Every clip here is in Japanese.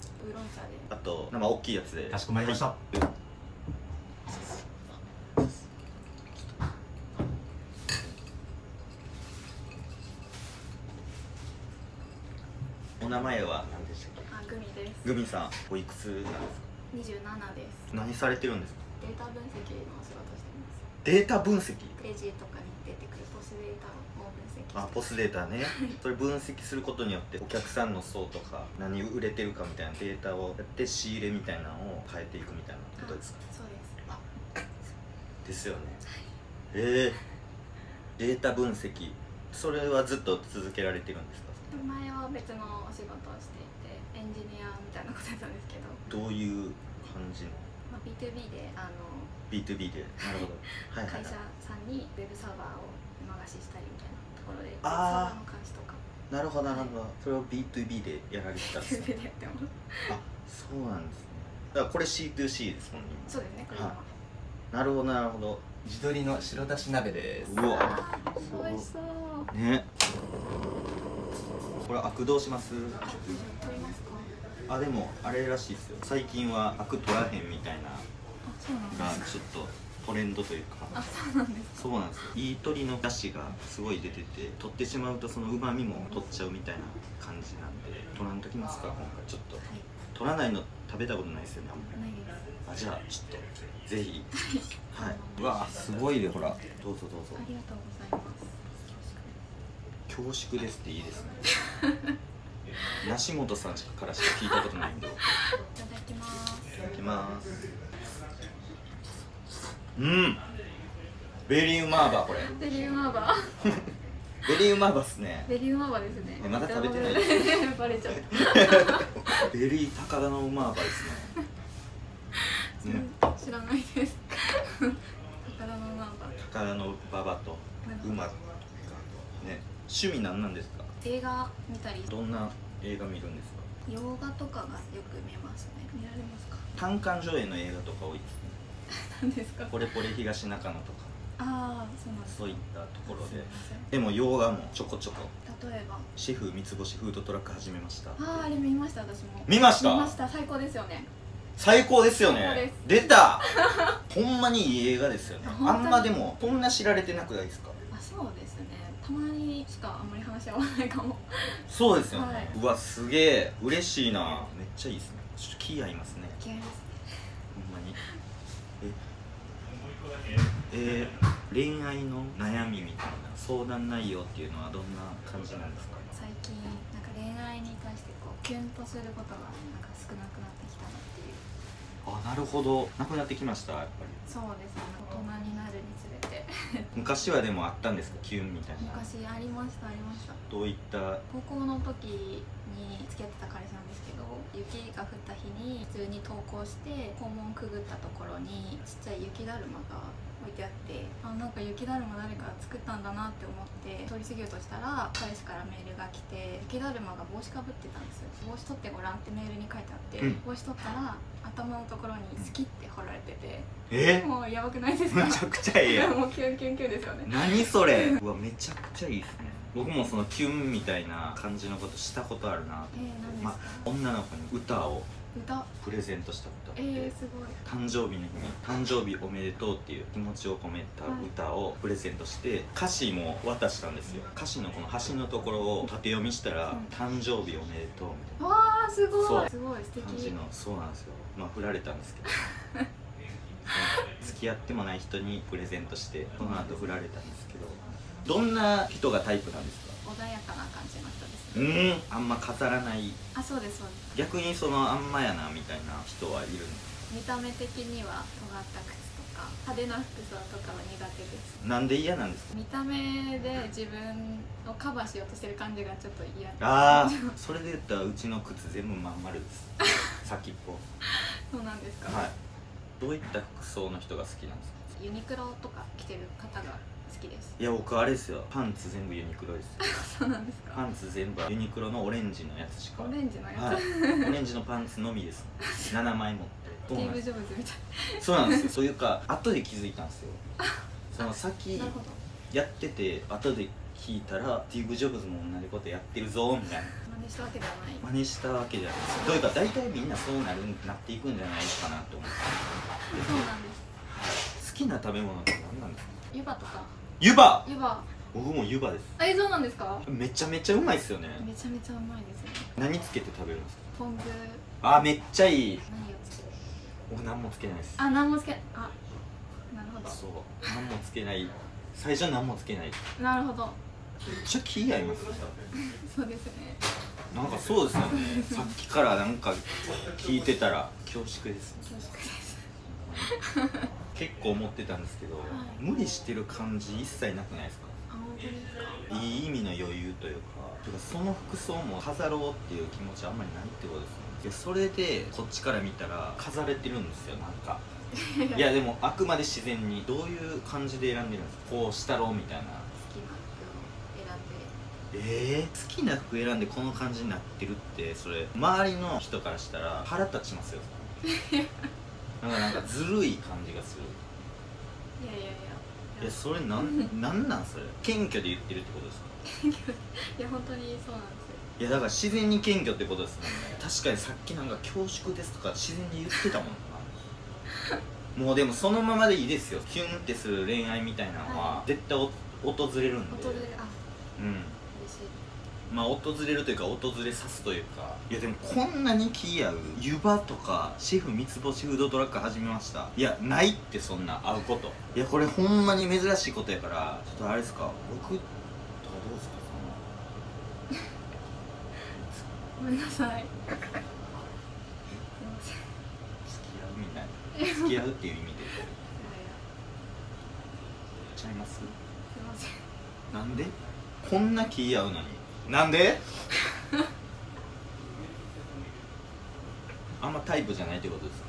ウーロン茶で。 あと大きいやつで。 かしこまりました。 お名前は何でしたっけ？ あ、グミです。 グミさん、おいくつなんですか 27です。 何されてるんですか？ データ分析のお仕事してます。 データ分析。 レジとかに出てくるポスデータを分析して。 あ、ポスデータね。それ分析することによってお客さんの層とか何売れてるかみたいなデータをやって仕入れみたいなのを変えていくみたいなことですか？ そうです。 ですよね。データ分析、それはずっと続けられてるんですか？ 前は別のお仕事をしていてエンジニアみたいなことやったんですけど、 どういう感じの？ B2B で B2B で。なるほど。はいはいはい。 会社さんにウェブサーバーを今貸ししたりみたいなところで、 あーサーバーの監視とかなるほどなるほど。それを B2B でやられてたんですね。 でやってます。 あ、そうなんですね。だからこれ C2C ですもんね。 そうですね、これは。 なるほどなるほど。 地鶏の白だし鍋です。 うわ、 美味しそう。 ね。これアクどうします？ 取りますか？ あ、でもあれらしいですよ。最近はアク取らへんみたいなあ、そうなんがです。 ちょっとトレンドというか。 あ、そうなんです。 そうなんですよ。いい鶏の出汁がすごい出てて、取ってしまうとその旨味も取っちゃうみたいな感じなんで、取らんときますか今回ちょっと。 はい。 取らないの食べたことないですよね、あんまり。 ないです。 あ、じゃあちょっとぜひ。はい。うわ、すごいで、ほら。どうぞどうぞ。 ありがとうございます。 恐縮ですっていいですね。梨本さんからしか聞いたことないんで。いいただきます。 ただきます。うん。ベリーウマーバー、これ。 ベリーウマーバー。 ベリーウマーバーっすね。 ベリーウマーバーですね。 まだ食べてない。 バレちゃった。 ベリー高田のウマーバーですね。ね。 知らないです。高田のウマーバー。 高田の馬場と馬がね。趣味なんなんですか？ 映画見たり、 どんな映画見るんですか？ 洋画とかがよく見ますね。見られますか？ 単館上映の映画とか多いですね。 何ですか？ ポレポレ東中野とかああ、そうなんです。 そういったところで。 すいません。 でも洋画もちょこちょこ。 例えば。 シェフ三つ星フードトラック始めました。 ああ、あれ見ました、私も。 見ました？ 見ました、最高ですよね。 最高ですよね最高です。 出た。ほんまにいい映画ですよね。 本当にあんまでもこんな知られてなくないですか？ あ、そうですね。たまにしかあんまり話合わないかも。 そうですよね、 はい。 うわ、すげえ嬉しいな。めっちゃいいですね。ちょっと気合いますね、 気合いますね。 ほんまに。恋愛の悩みみたいな相談内容っていうのはどんな感じなんですか？ 最近なんか恋愛に対してこうキュンとすることがなんか少なくなってきたなっていう。 あ、なるほど。なくなってきました、やっぱり。 そうですね。大人になるにつれて。 昔はでもあったんですか、キュンみたいな。 昔ありました、ありました。 どういった？ 高校の時に付き合ってた彼氏なんですけど、雪が降った日に普通に登校して校門くぐったところにちっちゃい雪だるまが置いてあって、あ、なんか雪だるま誰か作ったんだなって思って通り過ぎようとしたら彼氏からメールが来て、雪だるまが帽子かぶってたんですよ。帽子取ってごらんってメールに書いてあって、帽子取ったら頭のところに好きって彫られてて、もうやばくないですか？ めちゃくちゃいいやん。 もうキュンキュンキュンですよね。 何それ。うわ、めちゃくちゃいいですね。僕もそのキュンみたいな感じのことしたことあるな。 何ですか？ 女の子に歌を歌。 プレゼントしたことあって、 すごい。 誕生日の日に「誕生日おめでとう」っていう気持ちを込めた歌をプレゼントして歌詞も渡したんですよ。歌詞のこの端のところを縦読みしたら「誕生日おめでとう」みたいな。 わあ、すごそうい。すごい素敵。 感じの。そうなんですよ。まあ振られたんですけど付き合ってもない人にプレゼントしてその後振られたんですけど、どんな人がタイプなんですか？ 穏やかな感じの人です。 あんま飾らない。 あ、そうです、そうです。 逆にそのあんまやなみたいな人はいるんですか？ 見た目的には尖った靴とか派手な服装とかは苦手です。 なんで嫌なんですか？ 見た目で自分をカバーしようとしてる感じがちょっと嫌で。 ああ、それで言ったらうちの靴全部まん丸です先っぽ。 そうなんですか？ はい。どういった服装の人が好きなんですか？ ユニクロとか着てる方が好きです。 いや、僕あれですよ、パンツ全部ユニクロですそうなんですか？ パンツ全部ユニクロのオレンジのやつしか。 オレンジのやつ、 はい、オレンジのパンツのみです7枚持って。 スティーブ・ジョブズみたいそうなんですよ。というか後で気づいたんですよ。その先な。なるほど。 やってて後で聞いたらスティーブ・ジョブズも同じことやってるぞみたいな。 真似したわけではない。 真似したわけじゃないというか大体みんなそうなっていくんじゃないかなと思って。 そうなんです。 好きな食べ物って何なんですか？ 湯葉とか。 湯葉。 湯葉。 僕も湯葉です。 そうなんですか？ めちゃめちゃうまいですよね。 めちゃめちゃうまいですね。 何つけて食べるんですか？ ポン酢。 あ、めっちゃいい。 何をつける？ 僕何もつけないです。 何もつけ、なるほど。 そう何もつけない。最初は何もつけない。 なるほど。 めっちゃ気合いますね。 そうですね。 なんかそうですよね。さっきからなんか聞いてたら恐縮です。 恐縮です。 結構思ってたんですけど、無理してる感じ一切なくないですか？ 本当ですか？ いい意味の余裕というか、その服装も飾ろうっていう気持ちあんまりないってことですね。でそれでこっちから見たら飾れてるんですよ、なんか。いやでもあくまで自然にどういう感じで選んでるんですか？こうしたろうみたいな。好きな服選んでこの感じになってるって、それ周りの人からしたら腹立ちますよ。なんかずるい感じがする。いやそれなんそれ謙虚で言ってるってことですか？ いや本当にそうなんですよ。 いやだから自然に謙虚ってことですもんね。確かにさっきなんか恐縮ですとか自然に言ってたもんな。もうでもそのままでいいですよ。キュンってする恋愛みたいなのは絶対訪れるんで。 訪れる。 うん、 嬉しい。 まあ訪れるというか訪れさすというか。いやでもこんなに気合う湯葉とかシェフ三つ星フードトラック始めました。いやないってそんな会うこと。いやこれほんまに珍しいことやから、ちょっとあれですか、僕とかどうですか？ ごめんなさい。すいません。 付き合うみたいな。付き合うっていう意味でちゃいます？ すいません。 なんでこんな気合うのになんであんまタイプじゃないってことですか？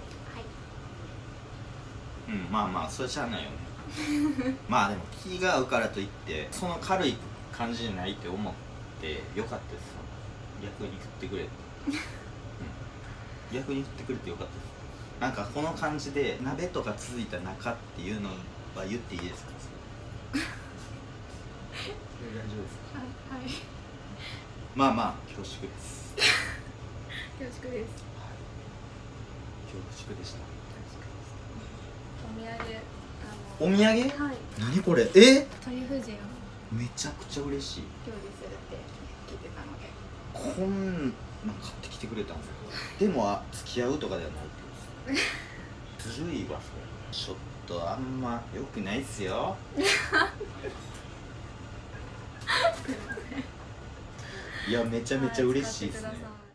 はい。うん、まあまあそれしゃあないよね。まあでも気が合うからといってその軽い感じじゃないって思ってよかったです。逆に振ってくれ、うん、逆に振ってくれてよかったです。なんかこの感じで鍋とか続いた中っていうのは言っていいですか？大丈夫ですか？ はい。 まあまあ恐縮です。 恐縮です。 恐縮でした。 お土産。 お土産？ はい。 何これ？ トリュフ塩。 めちゃくちゃ嬉しい。 料理するって聞いてたので。 こんなん買ってきてくれたんですけど、でも付き合うとかではないってことです。ずるいわそれ。ちょっとあんま良くないっすよ。いやめちゃめちゃ嬉しいですね。